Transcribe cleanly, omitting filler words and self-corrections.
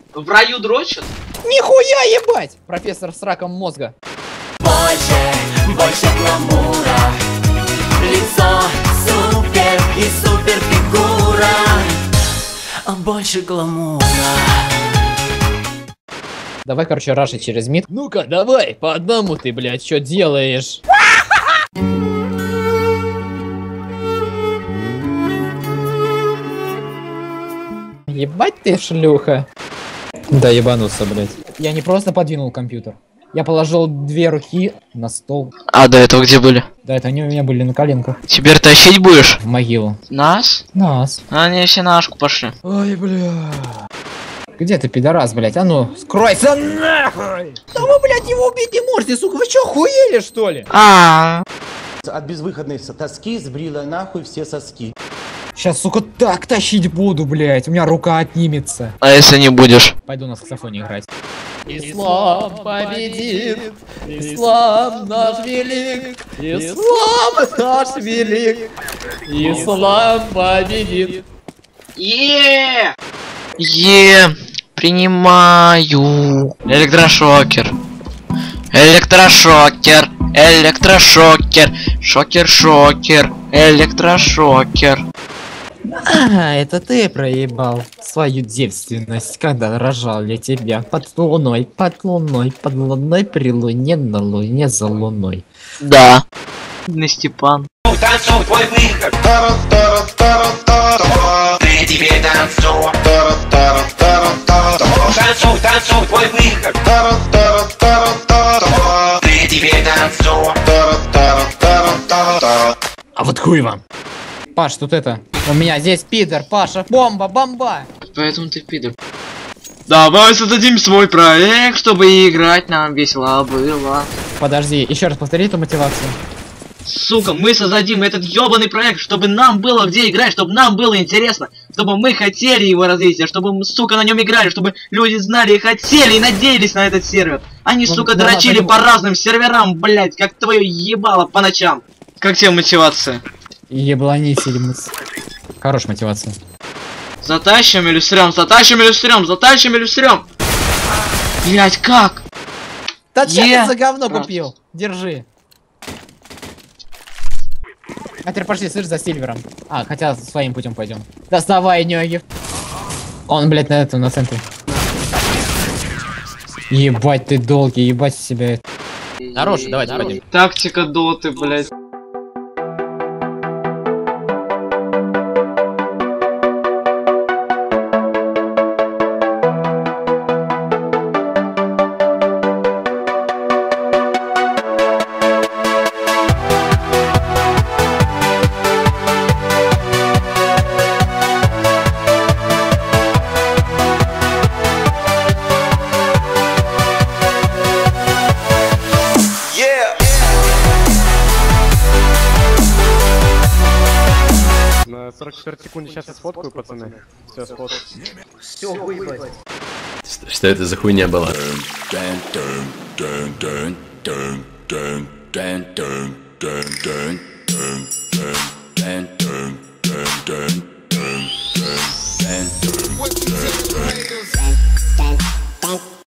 В раю дрочат? Нихуя ебать! Профессор с раком мозга. Больше гламура. Лицо супер и супер фигура. Больше гламура. Давай, короче, раши через мид. Ну-ка, давай, по одному ты, блядь, что делаешь? Ебать ты, шлюха. Да ебанулся, блядь. Я не просто подвинул компьютер. Я положил 2 руки на стол. А до этого где были? Да, это они у меня были на коленках. Теперь тащить будешь? В могилу. Нас? Нас. Они все на ашку пошли. Ой, бля. Где ты, пидорас, блядь? А ну, скройся нахуй! Да вы, блядь, его убить не можете, сука. Вы что, охуели, что ли? От безвыходной тоски сбрила нахуй все соски. Сейчас, сука, так тащить буду, блядь. У меня рука отнимется. А если не будешь? Пойду на саксофоне играть. Ислам победит, ислам наш велик, ислам наш велик, ислам победит. Принимаю. Электрошокер. Электрошокер. Электрошокер. Шокер. Электрошокер. А, это ты проебал свою девственность, когда рожал я тебя под луной, под луной, при луне, на луне, за луной. Да. На Степан. Танцуй, твой выход. Ты теперь танцуй. Танцуй, твой выход. Ты теперь танцуй. А вот хуй вам. Паш, тут это, у меня здесь пидор, Паша, бомба. Поэтому ты пидор. Давай создадим свой проект, чтобы играть нам весело было. Подожди, еще раз повтори эту мотивацию. Сука, мы создадим этот ёбаный проект, чтобы нам было где играть, чтобы нам было интересно, чтобы мы хотели его развития, чтобы мы, сука, на нем играли, чтобы люди знали и хотели и надеялись на этот сервер. Они, сука, дрочили по разным серверам, блять, как твое ебало по ночам. Как тебе мотивация? Еблани сельмус. Хорошая мотивация. Затащим или срём, Блять, как? Да че ты за говно купил? Держи. А теперь пошли, слышь, за Сильвером. А, хотя своим путем пойдем. Доставай, Нёгив. Он, блядь, на этом, на центре. Ебать ты долгий, ебать себя. Хороший, давайте пойдем. Тактика доты, блять. На 44 секунды сейчас я сфоткаю, пацаны. Все, сфоткаю. Все, выебать. Что это за хуйня была? Dun, dun, dun, dun, dun, dun, dun, dun, dun, dun.